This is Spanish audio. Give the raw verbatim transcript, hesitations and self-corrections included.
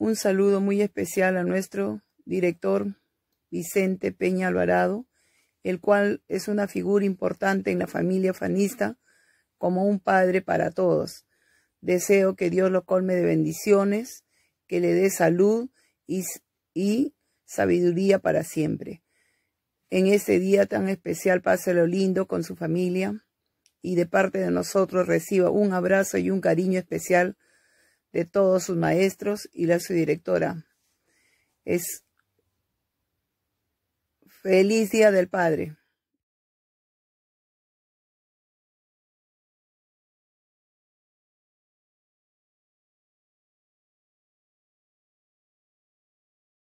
Un saludo muy especial a nuestro director Vicente Peña Alvarado, el cual es una figura importante en la familia fanista, como un padre para todos. Deseo que Dios lo colme de bendiciones, que le dé salud y, y sabiduría para siempre. En este día tan especial, páselo lindo con su familia y de parte de nosotros reciba un abrazo y un cariño especial de todos sus maestros y la su directora. Es feliz Día del Padre.